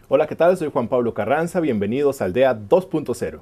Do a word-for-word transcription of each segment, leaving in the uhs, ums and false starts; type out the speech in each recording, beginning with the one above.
Hola, ¿qué tal? Soy Juan Pablo Carranza, bienvenidos a Aldea dos punto cero.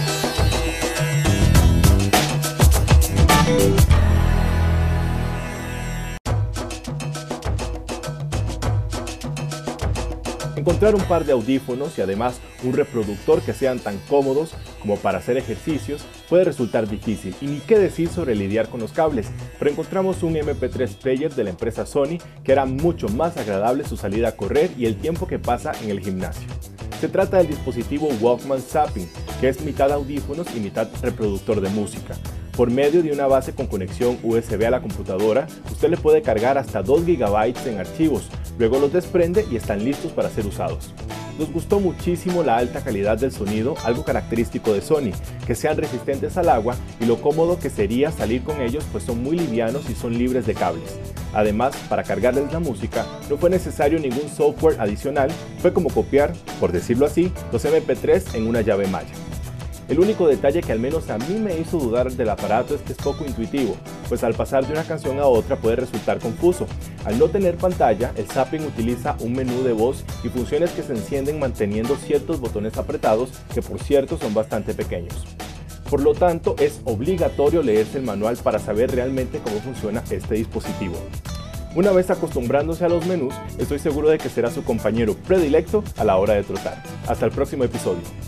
Encontrar un par de audífonos y además un reproductor que sean tan cómodos como para hacer ejercicios puede resultar difícil, y ni qué decir sobre lidiar con los cables, pero encontramos un eme pe tres player de la empresa Sony que hará mucho más agradable su salida a correr y el tiempo que pasa en el gimnasio. Se trata del dispositivo Walkman Zapping, que es mitad audífonos y mitad reproductor de música. Por medio de una base con conexión u ese be a la computadora, usted le puede cargar hasta dos gigabytes en archivos, luego los desprende y están listos para ser usados. Nos gustó muchísimo la alta calidad del sonido, algo característico de Sony, que sean resistentes al agua y lo cómodo que sería salir con ellos, pues son muy livianos y son libres de cables. Además, para cargarles la música no fue necesario ningún software adicional, fue como copiar, por decirlo así, los eme pe tres en una llave Maya. El único detalle que al menos a mí me hizo dudar del aparato es que es poco intuitivo, pues al pasar de una canción a otra puede resultar confuso. Al no tener pantalla, el Zapping utiliza un menú de voz y funciones que se encienden manteniendo ciertos botones apretados, que por cierto son bastante pequeños. Por lo tanto, es obligatorio leerse el manual para saber realmente cómo funciona este dispositivo. Una vez acostumbrándose a los menús, estoy seguro de que será su compañero predilecto a la hora de trotar. Hasta el próximo episodio.